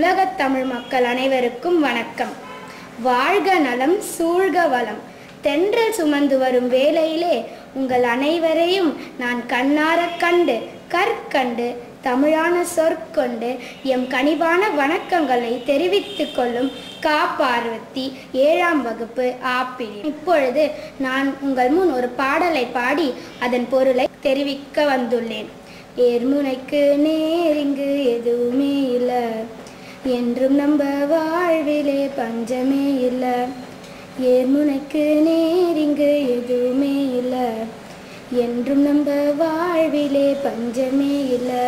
உலகத் தமிழ் மக்கள் அனைவருக்கும் வணக்கம். வாழ்க நலம், சூழ்க வளம். தென்றல் சுமந்து வரும் வேளையிலே உங்கள் அனைவரையும் நான் கண்ணாரக் கண்டு கற்கண்டு தமிழான சொற்கொண்டு எம் கனிவான வணக்கங்களை தெரிவித்துக் கொள்ளும் கா. பார்வதி 7ஆம் வகுப்பு ஆப்பிள். இப்பொழுது நான் உங்கள் முன் ஒரு பாடலை பாடி அதன் பொருளை தெரிவிக்க வந்துள்ளேன். ஏர்முனைக்கு நேரிங்கு எதுவுமே இல்லை, என்றும் நம்ப வாழ்விலே பஞ்சமே இல்லை. ஏர்முனைக்கு நேரிங்கு எதுவுமே இல்லை, என்றும் நம்ப வாழ்விலே பஞ்சமே இல்லை.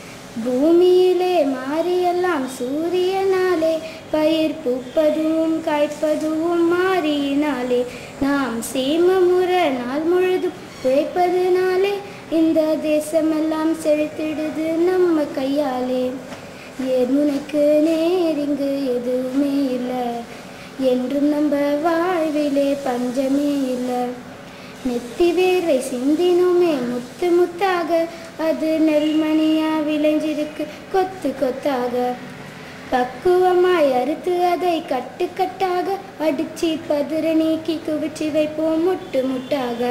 பூமியிலே மாறியெல்லாம் சூரியனாலே, பயிர் பூப்பதும் காய்ப்பதும் மாறியினாலே, நாம் சேமமுற நாள் முழுதும் உழைப்பதுனாலே இந்த தேசமெல்லாம் செழித்திடுது நம்ம கையாலே. ஏர்முனைக்கு நேரிங்கு எதுவுமே இல்லை, என்றும் நம்ம வாழ்விலே பஞ்சமே இல்லை. நெத்தி வேர்வை சிந்தினுமே முத்து முத்தாக, அது நெல்மணியா விளைஞ்சிருக்கு கொத்து கொத்தாக. பக்குவமாய் அறுத்து அதை கட்டு கட்டாக, அடிச்சு பதுர நீக்கி குவிச்சு வைப்போம் முட்டு முட்டாக.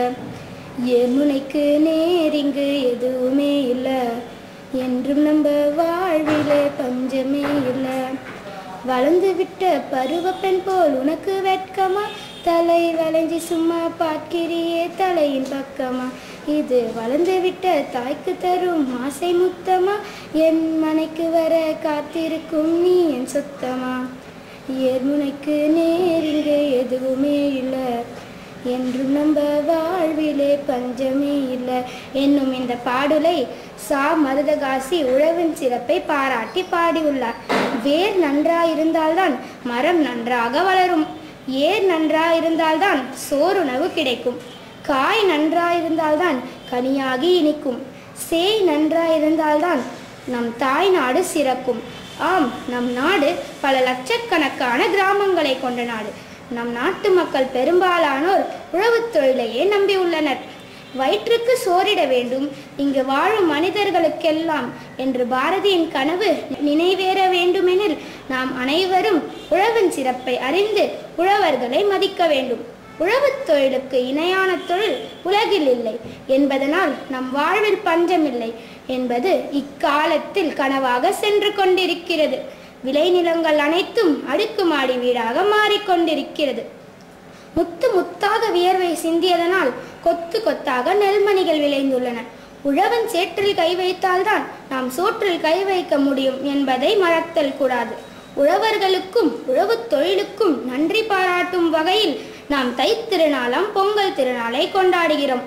ஏர்முனைக்கு நேரிங்கு எதுவுமே இல்லை, என்றும் நம்ம வாழ்விலே பஞ்சமே இல்லை. வளர்ந்து விட்ட பருவ பெண் போல் உனக்கு வெட்கமா, தலை வளைஞ்சி சும்மா பார்க்கிறியே தலையின் பக்கமா. இது வளர்ந்து விட்ட தாய்க்கு தரும் ஆசை முத்தமா, என் மனைக்கு வர காத்திருக்கும் நீ என் சொத்தமா. ஏர்முனைக்கு நேரிங்கு எதுவுமே இல்லை, என்றும் நம்ம வாழ்விலே பஞ்சமே இல்லை என்னும் இந்த பாடலை சா. மருதகாசி உழவின் சிறப்பை பாராட்டி பாடியுள்ளார். வேர் நன்றாயிருந்தால்தான் மரம் நன்றாக வளரும், ஏர் நன்றாயிருந்தால்தான் சோறுணவு கிடைக்கும், காய் நன்றாயிருந்தால்தான் கனியாகி இனிக்கும், சேய் நன்றாயிருந்தால்தான் நம் தாய் நாடு சிறக்கும். ஆம், நம் நாடு பல லட்சக்கணக்கான கிராமங்களை கொண்ட நாடு. நம் நாட்டு மக்கள் பெரும்பாலானோர் உழவுத் தொழிலையே நம்பியுள்ளனர். வயிற்றுக்கு சோறிட வேண்டும் இங்கு வாழும் மனிதர்களுக்கெல்லாம் என்று பாரதியின் கனவு நினைவேற வேண்டுமெனில் நாம் அனைவரும் உழவின் சிறப்பை அறிந்து உழவர்களை மதிக்க வேண்டும். உழவுத் தொழிலுக்கு இணையான தொழில் உலகில் இல்லை என்பதனால் நம் வாழ்வில் பஞ்சமில்லை என்பது இக்காலத்தில் கனவாக சென்று கொண்டிருக்கிறது. விளைநிலங்கள் அனைத்தும் அடுக்குமாடி வீடாக மாறிக்கொண்டிருக்கிறது. முத்து முத்தாக வியர்வை சிந்தியதனால் கொத்து கொத்தாக நெல்மணிகள் விளைந்துள்ளன. உழவன் சேற்றில் கை வைத்தால்தான் நாம் சோற்றில் கை வைக்க முடியும் என்பதை மறத்தல் கூடாது. உழவர்களுக்கும் உழவுத் தொழிலுக்கும் நன்றி பாராட்டும் வகையில் நாம் தைத்திருநாளாம் பொங்கல் திருநாளை கொண்டாடுகிறோம்.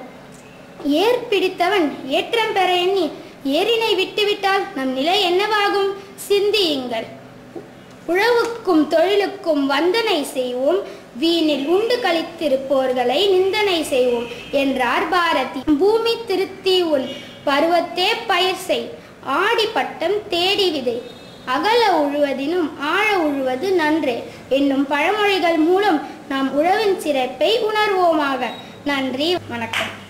ஏர் பிடித்தவன் ஏற்றம் பெற எண்ணி ஏரினை விட்டுவிட்டால் நம் நிலை என்னவாகும்? சிந்தியுங்கள். உழவுக்கும் தொழிலுக்கும் வந்தனை செய்வோம், வீணில் உண்டு கழித்திருப்போர்களை நிந்தனை செய்வோம் என்றார் பாரதி. பூமி திருத்தி உன் பருவத்தே பயிர் செய், ஆடி பட்டம் தேடி விதை, அகல உழுவதினும் ஆழ உழுவது நன்றே என்னும் பழமொழிகள் மூலம் நாம் உழவின் சிறப்பை உணர்வோமாக. நன்றி, வணக்கம்.